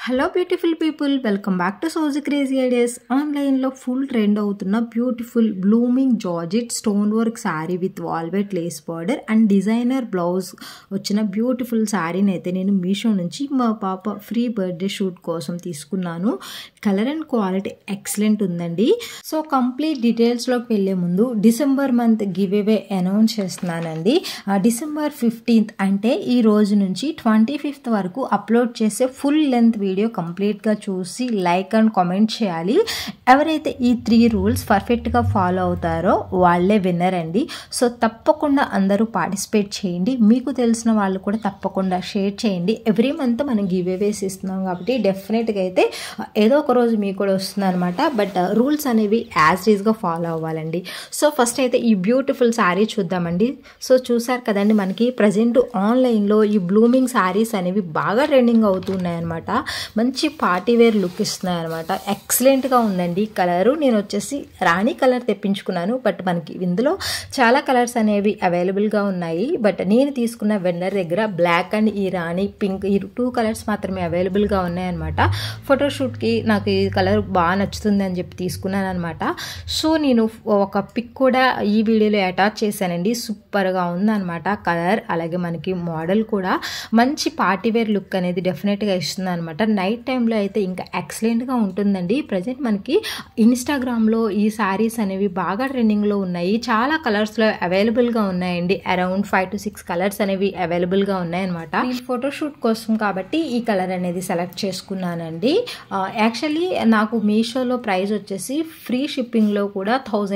Hello beautiful people, welcome back to SowjiCrazyIdeas. ఆన్లైన్లో full trend అవుతున్న beautiful blooming georgette stone work saree with velvet lace border and designer blouse వచ్చిన beautiful శారీని అయితే నేను మీషో నుంచి మా పాప ఫ్రీ బర్త్డే షూట్ కోసం తీసుకున్నాను. కలర్ అండ్ క్వాలిటీ ఎక్సలెంట్ ఉందండి. సో కంప్లీట్ డీటెయిల్స్లోకి వెళ్ళే ముందు December month giveaway announce చేస్తున్నానండి. డిసెంబర్ 15th అంటే ఈ రోజు నుంచి 25th వరకు అప్లోడ్ చేసే ఫుల్ లెంత్ వీడియో కంప్లీట్గా చూసి లైక్ అండ్ కామెంట్ చేయాలి. ఎవరైతే ఈ 3 రూల్స్ పర్ఫెక్ట్గా ఫాలో అవుతారో వాళ్ళే విన్నర్ అండి. సో తప్పకుండా అందరూ పార్టిసిపేట్ చేయండి. మీకు తెలిసిన వాళ్ళు కూడా తప్పకుండా షేర్ చేయండి. ఎవ్రీ మంత్ మనం గివ్ అవేస్ ఇస్తున్నాం కాబట్టి డెఫినెట్గా అయితే ఏదో ఒక రోజు మీకు కూడా వస్తుంది అనమాట. బట్ రూల్స్ అనేవి యాజ్ ఈజ్గా ఫాలో అవ్వాలండి. సో ఫస్ట్ అయితే ఈ బ్యూటిఫుల్ శారీ చూద్దామండి. సో చూసారు కదండి, మనకి ప్రజెంట్ ఆన్లైన్లో ఈ బ్లూమింగ్ శారీస్ అనేవి బాగా ట్రెండింగ్ అవుతున్నాయి అనమాట. మంచి పార్టీ వేర్ లుక్ ఇస్తున్నాయి అనమాట. ఎక్సలెంట్గా ఉందండి. కలరు నేను వచ్చేసి రాణి కలర్ తెప్పించుకున్నాను. బట్ మనకి ఇందులో చాలా కలర్స్ అనేవి అవైలబుల్గా ఉన్నాయి. బట్ నేను తీసుకున్న వెండర్ దగ్గర బ్లాక్ అండ్ ఈ రాణి పింక్ ఈ 2 కలర్స్ మాత్రమే అవైలబుల్గా ఉన్నాయన్నమాట. ఫోటోషూట్కి నాకు ఈ కలర్ బాగా నచ్చుతుంది అని చెప్పి తీసుకున్నాను అనమాట. సో నేను ఒక పిక్ కూడా ఈ వీడియోలో అటాచ్ చేశానండి. సూపర్గా ఉందన్నమాట కలర్. అలాగే మనకి మోడల్ కూడా మంచి పార్టీ వేర్ లుక్ అనేది డెఫినెట్గా ఇస్తుంది అనమాట. నైట్ టైంలో అయితే ఇంకా ఎక్సలెంట్గా ఉంటుందండి. ప్రజెంట్ మనకి ఇన్స్టాగ్రామ్లో ఈ శారీస్ అనేవి బాగా ట్రెండింగ్లో ఉన్నాయి. చాలా కలర్స్లో అవైలబుల్గా ఉన్నాయండి. అరౌండ్ 5 to 6 కలర్స్ అనేవి అవైలబుల్గా ఉన్నాయన్నమాట. నేను ఫోటోషూట్ కోసం కాబట్టి ఈ కలర్ అనేది సెలెక్ట్ చేసుకున్నానండి. యాక్చువల్లీ నాకు మీషోలో ప్రైస్ వచ్చేసి ఫ్రీ షిప్పింగ్లో కూడా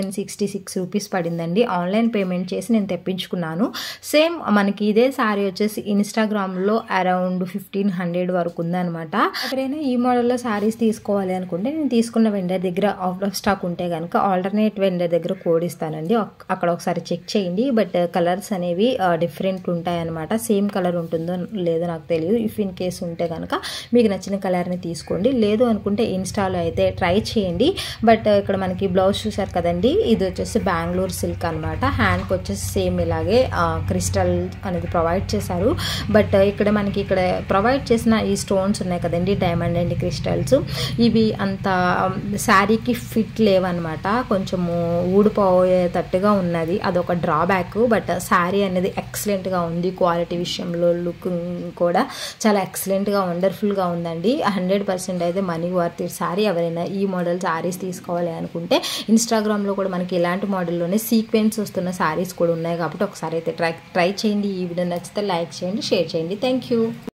1066 రూపీస్ పడిందండి. ఆన్లైన్ పేమెంట్ చేసి నేను తెప్పించుకున్నాను. సేమ్ మనకి ఇదే శారీ వచ్చేసి ఇన్స్టాగ్రామ్లో అరౌండ్ 1500 వరకు ఉందన్నమాట. ఎవరైనా ఈ మోడల్లో శారీస్ తీసుకోవాలి అనుకుంటే నేను తీసుకున్న వెండర్ దగ్గర అవుట్ ఆఫ్ స్టాక్ ఉంటే కనుక ఆల్టర్నేట్ వెండర్ దగ్గర కోడ్ ఇస్తానండి. అక్కడ ఒకసారి చెక్ చేయండి. బట్ కలర్స్ అనేవి డిఫరెంట్ ఉంటాయన్నమాట. సేమ్ కలర్ ఉంటుందో లేదో నాకు తెలియదు. ఇఫ్ ఇన్ కేస్ ఉంటే కనుక మీకు నచ్చిన కలర్ని తీసుకోండి. లేదు అనుకుంటే ఇన్స్టాలో అయితే ట్రై చేయండి. బట్ ఇక్కడ మనకి బ్లౌజ్ చూసారు కదండి, ఇది వచ్చేసి బెంగళూరు సిల్క్ అనమాట. హ్యాండ్కి వచ్చేసి సేమ్ ఇలాగే క్రిస్టల్ అనేది ప్రొవైడ్ చేశారు. బట్ ఇక్కడ మనకి ఇక్కడ ప్రొవైడ్ చేసిన ఈ స్టోన్స్ ఉన్నాయి కదండి, డైమండ్ అండ్ క్రిస్టల్స్, ఇవి అంత శారీకి ఫిట్ లేవన్నమాట. కొంచెము ఊడిపోయేటట్టుగా ఉన్నది. అదొక డ్రాబ్యాక్. బట్ శారీ అనేది ఎక్సలెంట్గా ఉంది. క్వాలిటీ విషయంలో లుక్ కూడా చాలా ఎక్సలెంట్గా వండర్ఫుల్గా ఉందండి. 100% అయితే మనీ వర్త్ శారీ. ఎవరైనా ఈ మోడల్ శారీస్ తీసుకోవాలి అనుకుంటే ఇన్స్టాగ్రామ్లో కూడా మనకి ఇలాంటి మోడల్లోనే సీక్వెన్స్ వస్తున్న శారీస్ కూడా ఉన్నాయి కాబట్టి ఒకసారి అయితే ట్రై చేయండి. ఈ వీడియో నచ్చితే లైక్ చేయండి, షేర్ చేయండి. Thank you.